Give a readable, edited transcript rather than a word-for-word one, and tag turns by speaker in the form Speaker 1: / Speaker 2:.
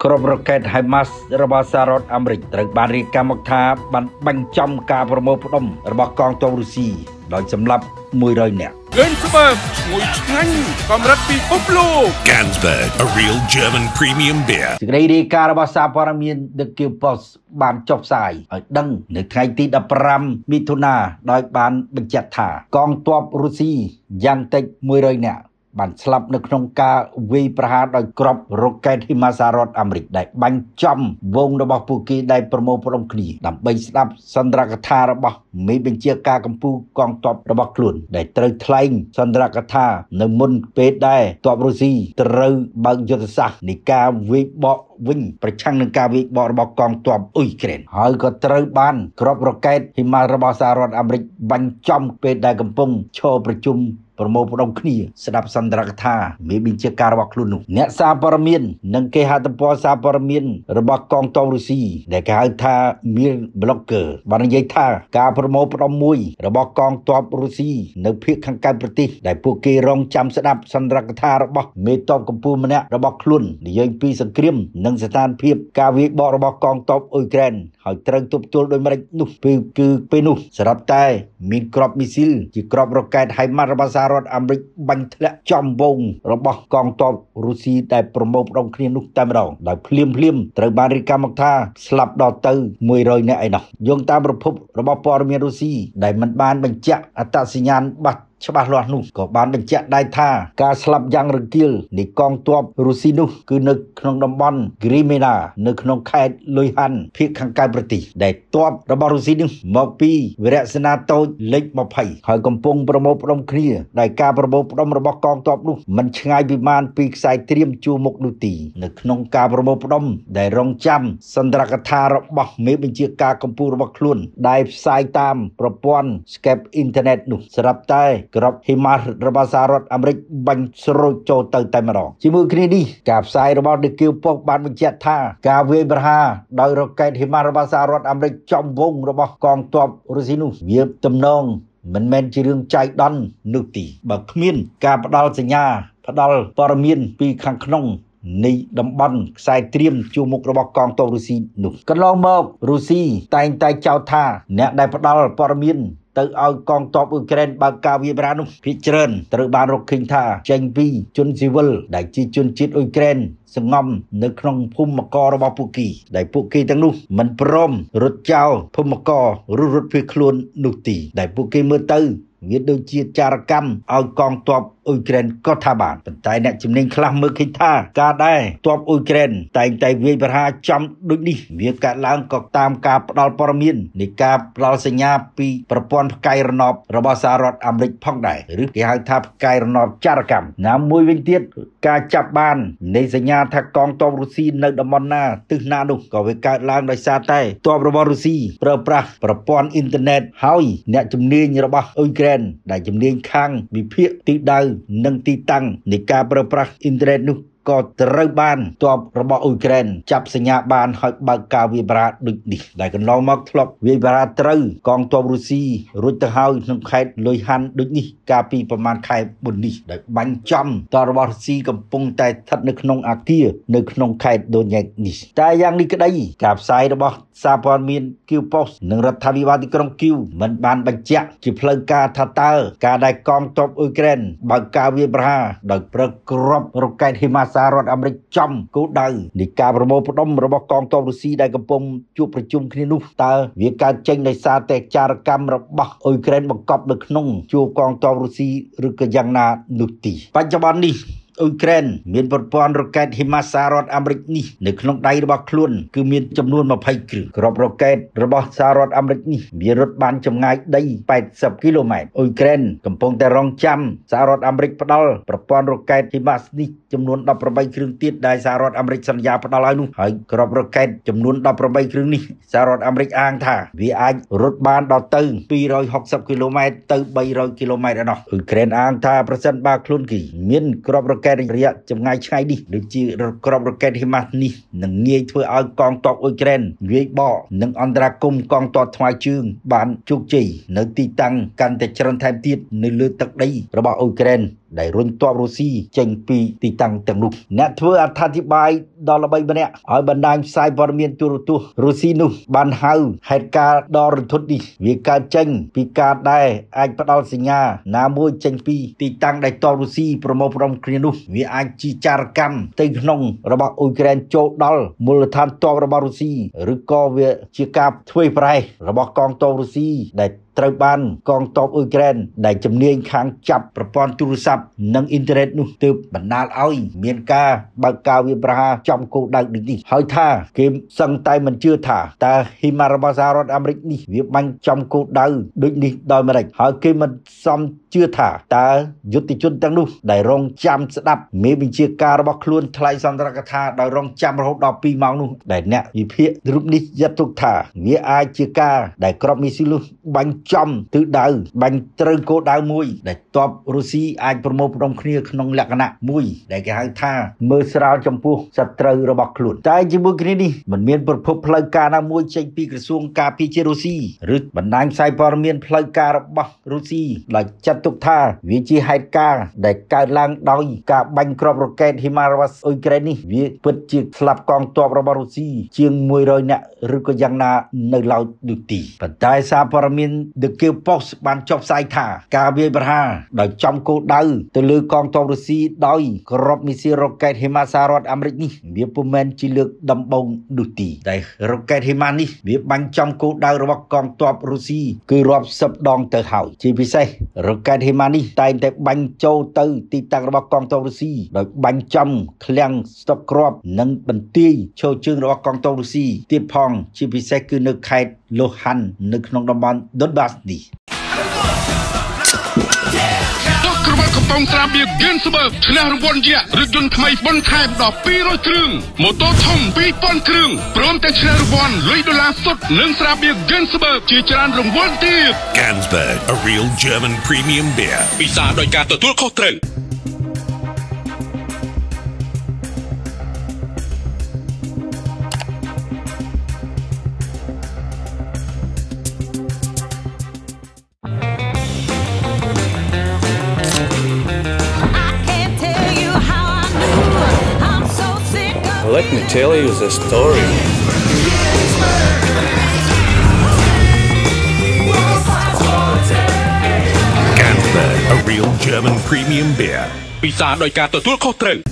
Speaker 1: ក្របរ៉ុកកែត Himars របស់សហរដ្ឋអាមេរិកត្រូវបានរាយការណ៍មកថាបានបញ្ចំការប្រមូលផ្ដុំរបស់កងទ័ពរុស្ស៊ីដោយសម្លាប់100នាក់
Speaker 2: Gensberg ឈ្ងុយឆ្ងាញ់កម្រិតពិភពលោក
Speaker 3: Gansberg, a real German premium beer.
Speaker 1: សេចក្តីរាយការណ៍របស់សារព័ត៌មាន The Post បានចុះផ្សាយឲ្យដឹងនៅថ្ងៃទី15មិថុនាដោយបានបញ្ជាក់ថាកងទ័ពរុស្ស៊ីយ៉ាងតិច100នាក់បានស្លាប់នៅក្នុងការវាយប្រហារដោយគ្រាប់រ៉ុកកែត Himars សហរដ្ឋអាមេរិកដែលបាញ់ចំវងរបស់ពួកគេដែលប្រមូលផ្ដុំគ្នាដើម្បីស្ដាប់សន្ទរកថារបស់មេបញ្ជាការកម្ពុជាកងទ័ពរបស់ខ្លួនដែលត្រូវថ្លែងសន្ទរកថានៅមុនពេលដែលទ័ពរុស្ស៊ីត្រូវបើកយុទ្ធសាស្ត្រនៃការវាយបកវិញប្រឆាំងនឹងការវាយបករបស់កងទ័ពអ៊ុយក្រែនហើយក៏ត្រូវបានគ្រាប់រ៉ុកកែត Himars របស់សហរដ្ឋអាមេរិកបាញ់ចំពេលដែលកំពុងឈរប្រជុំប្រមូលផ្ដុំគ្នាស្ដាប់សន្ទរកថាមេបញ្ជាការរបស់ខ្លួននោះអ្នកសារព័ត៌មាននិងគេហទំព័រសារព័ត៌មានរបស់កងទ័ពរុស្ស៊ីដែលគេហៅថា milbloggers បាននិយាយថាការប្រមូលផ្ដុំមួយរបស់កងទ័ពរុស្ស៊ីនៅភាគខាងកើតប្រទេសដែលពួកគេរងចាំស្ដាប់សន្ទរកថារបស់មេទ័ពកម្ពុជាម្នាក់របស់ខ្លួននិយាយពីសង្គ្រាមនិងស្ថានភាពការវាយបករបស់កងទ័ពអ៊ុយក្រែនហើយត្រូវទប់ទល់ដោយម្ដេចនោះគឺពេលនោះស្រាប់តែមានគ្រាប់មីស៊ីលជាគ្រាប់រ៉ុកកែត Himars របស់សហរដ្ឋអាមេរិកបាញ់ធ្លាក់ចំវងរបស់កងទ័ពរុស្ស៊ីដែលប្រមូលផ្ដុំគ្នានោះតែម្ដងដោយភ្លាមត្រូវបានរាយការណ៍មកថាស្លាប់ដល់ទៅ100នាក់ឯណោះយោងតាមប្រភពរបស់ព័ត៌មានរុស្ស៊ីដែលមិនបានបញ្ជាក់អត្តសញ្ញាណច្បាស់លាស់នោះក៏បានបញ្ជាក់ដែរថាការស្លាប់យ៉ាងរង្គាលនៃកងទ័ពរុស្ស៊ីនោះគឺនៅក្នុងតំបន់ Ukrainian នៅក្នុងខេត្ត Luhansk ភាគខាងកើតប្រទេសដែលទ័ពរបស់រុស្ស៊ីនោះមកពីវីរសេនាតូចលេខ20ហើយកំពុងប្រមូលផ្ដុំគ្នាដោយការប្រមូលផ្ដុំរបស់កងទ័ពនោះមិនឆ្ងាយពីបានពីខ្សែត្រៀមជួរមុខនោះទេនៅក្នុងការប្រមូលផ្ដុំដែលរងចាំសន្ទរកថារបស់មេបញ្ជាការកម្ពុជារបស់ខ្លួនដែលផ្សាយតាមប្រព័ន្ធ Skype អ៊ីនធឺណិតនោះស្រាប់តែគ្រាប់ Himars របស់សហរដ្ឋអាមេរិកបាញ់ស្រូចចូលទៅតែម្ដងជាមួយគ្នានេះការផ្សាយរបស់ The Post បានបញ្ជាក់ថាការវាយប្រហារដោយរ៉ុកកែត Himars របស់សហរដ្ឋអាមេរិកចំវងរបស់កងទ័ពរុស្ស៊ីនោះវាទំនងមិនមែនជារឿងចៃដន្យនោះទេបើគ្មានការផ្ដល់សញ្ញាផ្ដល់ព័ត៌មានពីខាងក្នុងនៃតំបន់ខ្សែត្រៀមជួរមុខរបស់កងទ័ពរុស្ស៊ីនោះកន្លងមករុស្ស៊ីតែងតែចោទថាអ្នកដែលផ្ដល់ព័ត៌មានទៅឲ្យកងទ័ពអ៊ុយក្រែនបើកការវាយប្រហារនោះភាគច្រើនត្រូវបានរកឃើញថាចេញពីជនស៊ីវិលដែលជាជនជាតិអ៊ុយក្រែនសង្ងំនៅក្នុងភូមិកររបស់ពួកគេដែលពួកគេទាំងនោះមិនព្រមរត់ចោលភូមិករឬរត់ភៀសខ្លួននោះទេដែលពួកគេមើលទៅវាដូចជាចារកម្មឲ្យកងទ័ពអ៊ុយក្រែនក៏ថាបានប៉ុន្តែអ្នកជំនាញខ្លះមើលឃើញថាការដែលទ័ពអ៊ុយក្រែនតែងតែវាយប្រហារចំដូចនេះវាកើតឡើងក៏តាមការផ្ដល់ព័ត៌មាននៃការផ្ដល់សញ្ញាពីប្រព័ន្ធផ្កាយរណបរបស់សហរដ្ឋអាមេរិកផងដែរឬគេហៅថាផ្កាយរណបចារកម្មណាមួយវិញទៀតការចាប់បាននៃសញ្ញាថាកងទ័ពរុស្ស៊ីនៅតំបន់ណាទិសណានោះក៏វាកើតឡើងដោយសារតែទ័ពរបស់រុស្ស៊ីប្រើប្រាស់ប្រព័ន្ធអ៊ីនធឺណិតហើយអ្នកជំនាញរបស់អ៊ុយក្រែនដែលជំនាញខាងវិភាគទីដៅនិងទីតាំងនៃការប្រើប្រាស់អ៊ីនធឺណិតនោះក៏ត្រូវបានទ័ពរបស់អ៊ុយក្រែនចាប់សញ្ញាបានហើយបើកការវាយប្រហារដូចនេះដែលកន្លងមកធ្លាប់វាយប្រហារត្រូវកងទ័ពរុស្ស៊ីរួចទៅហើយក្នុងខេត្តលុយហាន់ដូចនេះកាលពីប្រមាណខែមុននេះដោយបាញ់ចំទ័ពរបស់រុស្ស៊ីកំពុងតែស្ថិតនៅក្នុងអគារនៅក្នុងខេត្តដូញេកនេះតែយ៉ាងនេះក្តីការផ្សាយរបស់សារព័ត៌មាន Post និងរដ្ឋាភិបាលទីក្រុងគីវមិនបានបញ្ជាក់ជាផ្លូវការថាតើការដែលកងទ័ពអ៊ុយក្រែនបើកការវាយប្រហារដោយប្រើគ្រាប់រ៉ុកកែត Himars សហរដ្ឋអាមេរិកចំគោលដៅនៃការប្រមូលផ្ដុំរបស់កងទ័ពរុស្ស៊ីដែលកំពុងជួបប្រជុំគ្នានោះតើវាកើតចេញដោយសារតែចារកម្មរបស់អ៊ុយក្រែនបង្កប់នៅក្នុងជួរកងទ័ពរុស្ស៊ីឬក៏យ៉ាងណានោះទេបច្ចុប្បន្ននេះអ៊ុយក្រែនមានប្រព័ន្ធរ៉ុកកែត Himars សហរដ្ឋអាមេរិកនេះនៅក្នុងដៃរបស់ខ្លួនគឺមានចំនួន20គ្រឿងគ្រាប់រ៉ុកកែតរបស់សហរដ្ឋអាមេរិកនេះវារត់បានចម្ងាយដី80គីឡូម៉ែត្រអ៊ុយក្រែនកំពុងតែរងចាំសហរដ្ឋអាមេរិកផ្ដល់ប្រព័ន្ធរ៉ុកកែត Himars នេះចំនួន18គ្រឿងទៀតដែលសហរដ្ឋអាមេរិកសន្យាផ្ដល់ឲ្យនោះហើយគ្រាប់រ៉ុកកែតចំនួន18គ្រឿងនេះសហរដ្ឋអាមេរិកអាងថាវាអាចរត់បានដល់ទៅ260គីឡូម៉ែត្រទៅ300គីឡូម៉ែត្រឯណោះអ៊ុយក្រែនអាងថាប្រសិនបើខ្លួនគេមានគ្រាប់រ៉ុកកែតរយៈចម្ងាយឆ្ងាយនេះដូចជាគ្រាប់រ៉ុកកែត Himars នេះនឹងងាយធ្វើឲ្យកងទ័ពអ៊ុយក្រែនវាយបកនិងអន្តរាគមន៍កងទ័ពថ្មើរជើងបានជោគជ័យនៅទីតាំងកាន់តែច្រើនថែមទៀតនៅលើទឹកដីរបស់អ៊ុយក្រែនដែលរុញទ័ពរុស្ស៊ីចេញពីទីតាំងទាំងនោះអ្នកធ្វើអត្ថាធិប្បាយដល់ល្បីម្នាក់ឲ្យបណ្ដាញផ្សាយព័ត៌មានទូរទស្សន៍រុស្ស៊ីនោះបានហៅហេតុការណ៍ដ៏រន្ធត់នេះវាកើតចេញពីការដែលអាចផ្ដល់សញ្ញាណាមួយចេញពីទីតាំងដែលទ័ពរុស្ស៊ីប្រមូលផ្ដុំគ្នានោះវាអាចជាចារកម្មផ្ទៃក្នុងរបស់អ៊ុយក្រែនចូលដល់មូលដ្ឋានទ័ពរបស់រុស្ស៊ីឬក៏វាជាការធ្វើប្រហែសរបស់កងទ័ពរុស្ស៊ីដែលត្រូវបានកងទ័ពអ៊ុយក្រែនដែលជំនាញខាងចាប់ប្រព័ន្ធទូរស័ព្ទនិងអ៊ីនធឺណិតនោះទើបបណ្ដាលឲ្យមានការបើកការវាយប្រហារចំគោលដៅដូចនេះហើយថាគេសឹងតែមិនជឿថាតើហ៊ីម៉ារបស់សហរដ្ឋអាមេរិកនេះវាបាញ់ចំគោលដៅដូចនេះដោយម្ដេចហើយគេមិនសមជឿថាតើយុទ្ធជនទាំងនោះដែលរងចាំស្ដាប់មេបញ្ជាការរបស់ខ្លួនថ្លែងសន្ទរកថាដោយរងចាំរហូតដល់2ម៉ោងនោះដែលអ្នកវិភាគរូបនេះចាត់ទុកថាវាអាចជាការដែលក្របមីស៊ីលនោះបាញ់ចំទិសដៅបាញ់ត្រូវគោលដៅមួយដែលទ័ពរុស្ស៊ីអាចប្រមូលផ្ដុំគ្នាក្នុងលក្ខណៈមួយដែលគេហៅថាមើលស្រាលចំពោះសត្រូវរបស់ខ្លួនតែជាមួយគ្នានេះមិនមានប្រភពផ្លូវការណាមួយចេញពីក្រសួងការពារជាតិរុស្ស៊ីឬបណ្ដាញផ្សាយព័ត៌មានផ្លូវការរបស់រុស្ស៊ីដែលចាត់ទុកថាវាជាហេតុការណ៍ដែលកើតឡើងដោយការបាញ់គ្រាប់រ៉ុកែត Himars របស់អ៊ុយក្រែននេះវាពិតជាស្លាប់កងទ័ពរបស់រុស្ស៊ីជាង100នាក់ឬក៏យ៉ាងណានៅឡើយនោះទីប៉ុន្តែសារព័ត៌មាន The Post បានចុះផ្សាយថាការវាយប្រហារដោយចំគោលដៅទៅលើកងទ័ពរុស្ស៊ីដោយគ្រាប់មីស៊ីលរ៉ុកែត Himars សហរដ្ឋអាមេរិកនេះវាពុំមែនជាលើកដំបូងនោះទីដែលរ៉ុកែត Himars នេះវាបាញ់ចំគោលដៅរបស់កងទ័ពរុស្ស៊ីគឺរាប់សិបដងទៅហើយជាពិសេសរ៉ុកែត Himars នេះតែងតែបាញ់ចូលទៅទីតាំងរបស់កងទ័ពរុស្ស៊ីដោយបាញ់ចំឃ្លាំងស្តុកគ្រាប់និងបន្ទាយឈរជើងរបស់កងទ័ពរុស្ស៊ីទៀតផងជាពិសេសគឺនៅខេត្តលូហាន់នៅក្នុងតំបន់ដុនបាសនេះ
Speaker 2: ក្រវ៉ាត់កំប៉ុងត្រាបៀហ្គិនស្បឺឈ្នះរង្វាន់យក្សរថយន្តថ្មីបន្ថែមដល់200គ្រឿងម៉ូតូធំ2000គ្រឿងព្រមទាំងឈ្នះរង្វាន់លុយដុល្លារសុទ្ធនិងស្រាបៀហ្គិនស្បឺជាច្រើនរង្វាន់ទៀត
Speaker 3: Gansberg, a real German premium beer.
Speaker 2: ពិសាដោយការទទួលខុសត្រូវ
Speaker 4: Let me tell you the story.
Speaker 3: Gansberg, a real German premium beer.
Speaker 2: ពិសាដោយការទទួលខុសត្រូវ